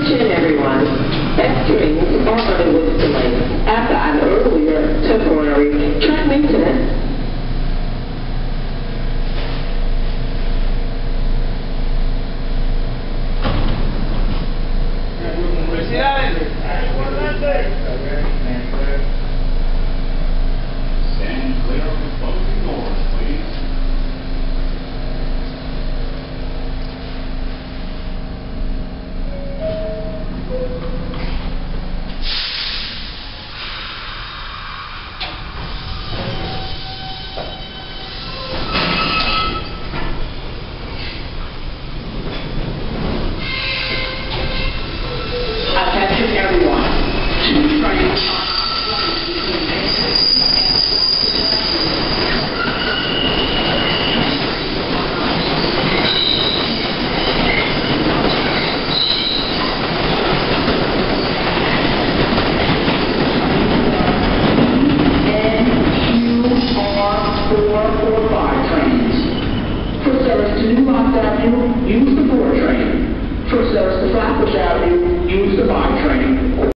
Attention everyone. X-trains are underway delay after an earlier temporary track maintenance. Stand clear of the closing doors, please. Attention everyone. Two trains Use the 4 train. For service to Flatbush Avenue, use the 5 train.